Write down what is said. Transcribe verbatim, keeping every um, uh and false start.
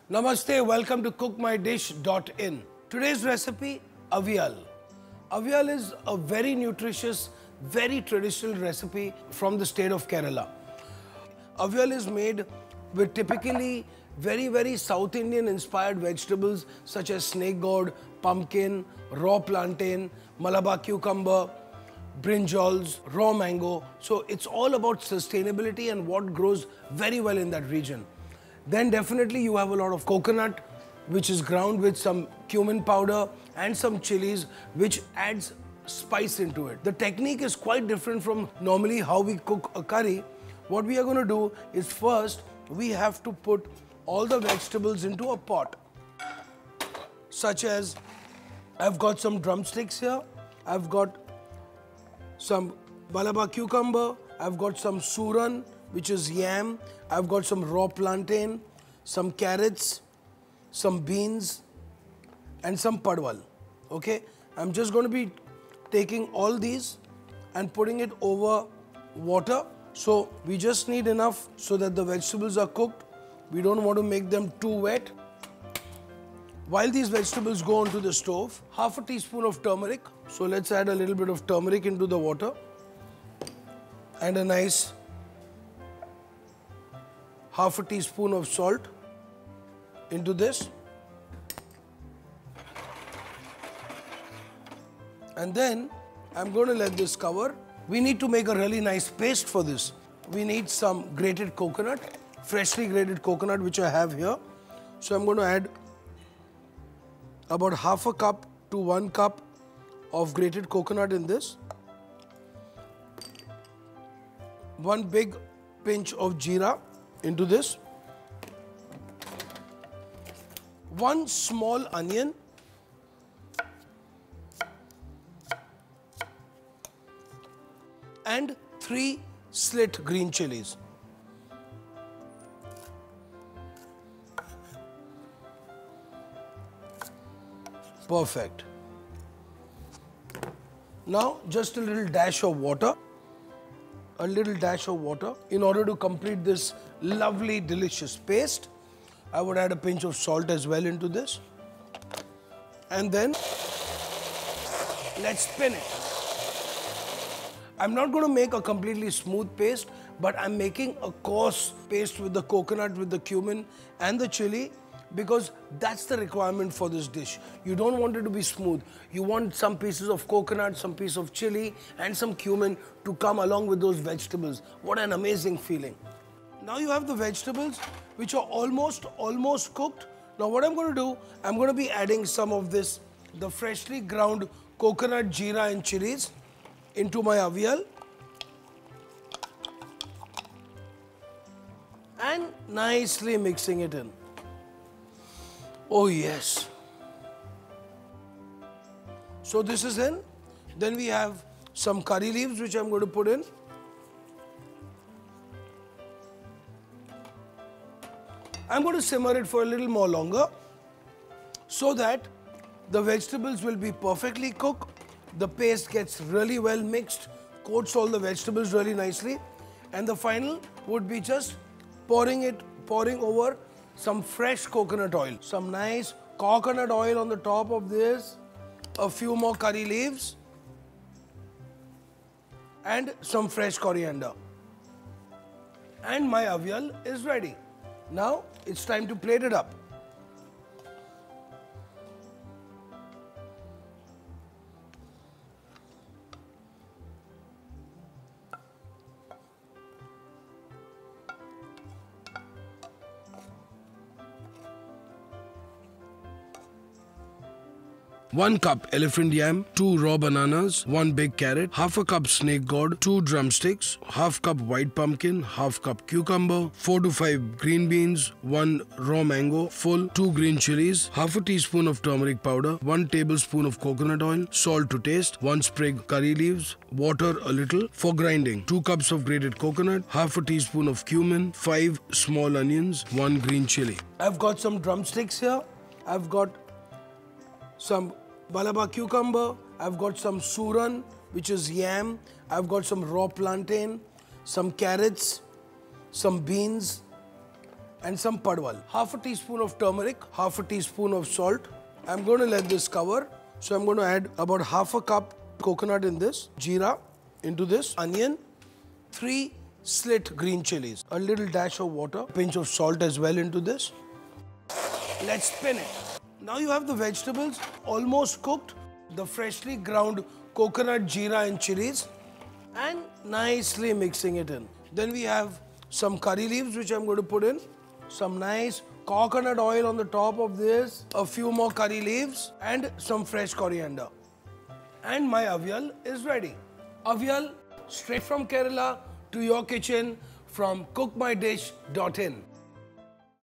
Namaste, welcome to cook my dish dot in. Today's recipe, avial. Avial is a very nutritious, very traditional recipe from the state of Kerala. Avial is made with typically very, very South Indian inspired vegetables such as snake gourd, pumpkin, raw plantain, Malabar cucumber, brinjals, raw mango. So it's all about sustainability and what grows very well in that region. Then definitely you have a lot of coconut, which is ground with some cumin powder and some chilies, which adds spice into it. The technique is quite different from normally how we cook a curry. What we are going to do is first we have to put all the vegetables into a pot, such as I've got some drumsticks here, I've got some Malabar cucumber, I've got some suran, which is yam, I've got some raw plantain, some carrots, some beans, and some padwal. Okay, I'm just going to be taking all these and putting it over water. So we just need enough so that the vegetables are cooked. We don't want to make them too wet. While these vegetables go onto the stove, half a teaspoon of turmeric. So let's add a little bit of turmeric into the water and a nice half a teaspoon of salt into this. And then I'm going to let this cover. We need to make a really nice paste for this. We need some grated coconut, freshly grated coconut, which I have here. So I'm going to add about half a cup to one cup of grated coconut in this. One big pinch of jeera into this. One small onion. And three slit green chilies. Perfect. Now just a little dash of water. A little dash of water. In order to complete this lovely, delicious paste, I would add a pinch of salt as well into this. And then let's spin it. I'm not going to make a completely smooth paste, but I'm making a coarse paste with the coconut, with the cumin and the chili, because that's the requirement for this dish. You don't want it to be smooth. You want some pieces of coconut, some piece of chili and some cumin to come along with those vegetables. What an amazing feeling. Now you have the vegetables which are almost, almost cooked. Now what I'm going to do, I'm going to be adding some of this, the freshly ground coconut, jeera and chilies into my avial. And nicely mixing it in. Oh yes. So this is in. Then we have some curry leaves which I'm going to put in. I'm going to simmer it for a little more longer so that the vegetables will be perfectly cooked. The paste gets really well mixed, coats all the vegetables really nicely. And the final would be just pouring it, pouring over some fresh coconut oil. Some nice coconut oil on the top of this. A few more curry leaves. And some fresh coriander. And my avial is ready. Now it's time to plate it up. One cup elephant yam, two raw bananas, one big carrot, half a cup snake gourd, two drumsticks, half cup white pumpkin, half cup cucumber, four to five green beans, one raw mango, full, two green chilies, half a teaspoon of turmeric powder, one tablespoon of coconut oil, salt to taste, one sprig curry leaves, water a little. For grinding, two cups of grated coconut, half a teaspoon of cumin, five small onions, one green chili. I've got some drumsticks here. I've got some Malabar cucumber, I've got some suran, which is yam, I've got some raw plantain, some carrots, some beans, and some padwal. Half a teaspoon of turmeric, half a teaspoon of salt. I'm going to let this cover. So I'm going to add about half a cup coconut in this, jeera into this, onion, three slit green chilies, a little dash of water, pinch of salt as well into this. Let's spin it. Now you have the vegetables almost cooked, the freshly ground coconut, jeera and chilies, and nicely mixing it in. Then we have some curry leaves which I'm going to put in, some nice coconut oil on the top of this, a few more curry leaves and some fresh coriander. And my avial is ready. Avial straight from Kerala to your kitchen from cook my dish dot in.